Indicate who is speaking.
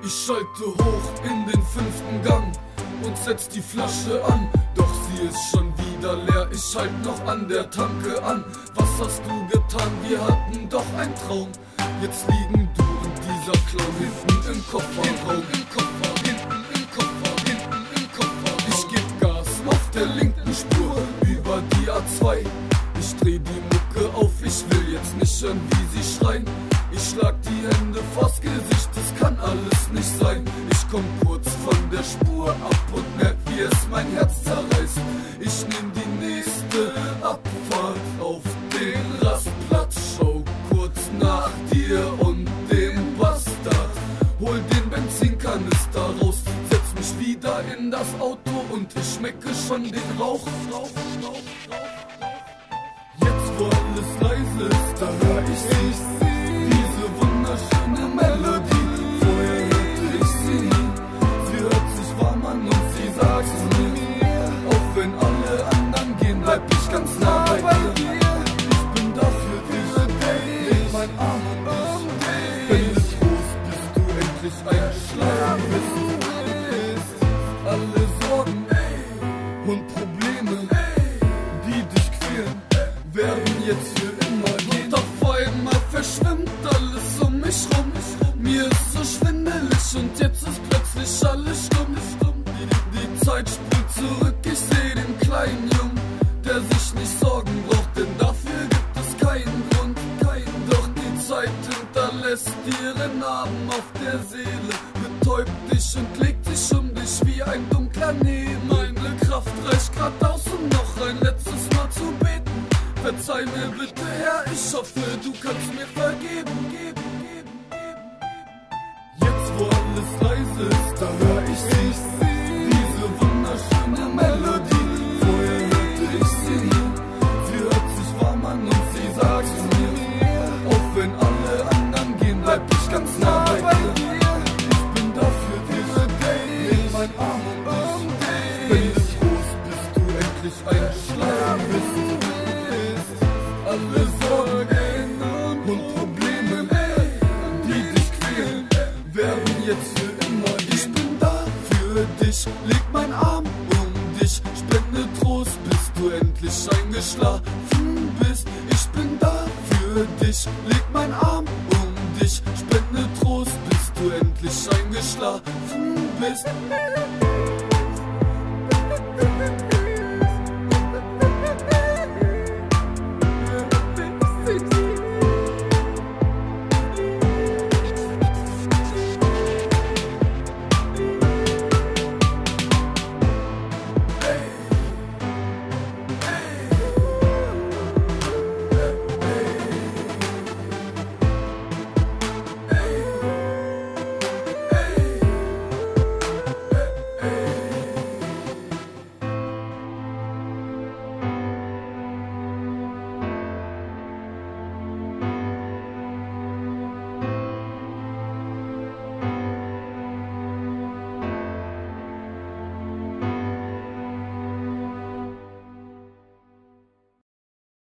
Speaker 1: Ich schalte hoch in den 5. Gang und setz die Flasche an, doch sie ist schon wieder leer. Ich halt noch an der Tanke an. Was hast du getan? Wir hatten doch einen Traum. Jetzt liegen du und dieser Clown hinten im Kofferraum. Ich geb Gas auf der linken Spur über die A2. Ich dreh die Mucke auf, ich will jetzt nicht hören, wie sie schreien. Ich schlag die Hände vors Gesicht, das kann alles nicht sein. Ich komm kurz von der Spur ab und merk, wie es mein Herz zerreißt. Ich nehm die nächste Abfahrt auf den Rastplatz, schau kurz nach dir und dem Bastard. Hol den Benzinkanister raus, setz mich wieder in das Auto und ich schmecke schon den Rauch. Jetzt wo alles leise ist, da hör ich sie. Diese wunderschöne Melodie, vorher hörte ich sie nie. Sie hört sich warm an und sie sagt zu mir, auch wenn alle anderen gehen, bleib ich ganz nah bei dir. Ich bin da für dich, leg mein Arm um dich. Wenn du frohst, bist du endlich eingeschlafen. Bist alle Sorgen und Probleme, die dich quälen, werden jetzt für immer gehen. Und auf einmal verschwimmt alles um mich rum. Mir ist so schwindelig und jetzt ist plötzlich alles stumm. Die Zeit spult zurück, ich seh den kleinen Jungen, der sich nicht sorgen braucht, denn dafür gibt es keinen Grund. Doch die Zeit hinterlässt ihre Narben auf der Seele, betäubt dich und legt dich um dich wie ein dunkler Nebel. Meine Kraft reicht grad aus, um noch ein letztes Mal zu beten. Verzeih mir bitte, Herr, ich hoffe, du kannst mir vergeben. Jetzt wo alles leise ist, da hör ich sie. Diese wunderschöne Melodie, vorher hörte ich sie nie. Sie hört sich warm an und sie sagt zu mir, auch wenn alle anderen gehen, bleib ich ganz nah bei dir. Ich bin da für dich, leg mein Arm um dich. Wenn du frohst, bist du endlich eingeschlafen. Bist alle Sorgen und Probleme, die dich quälen, werden jetzt für immer gehen. Ich bin da für dich, leg mein Arm um dich, spende Trost, bis du endlich eingeschlafen bist. Ich bin da für dich, leg mein Arm um dich, spende Trost, bis du endlich eingeschlafen bist.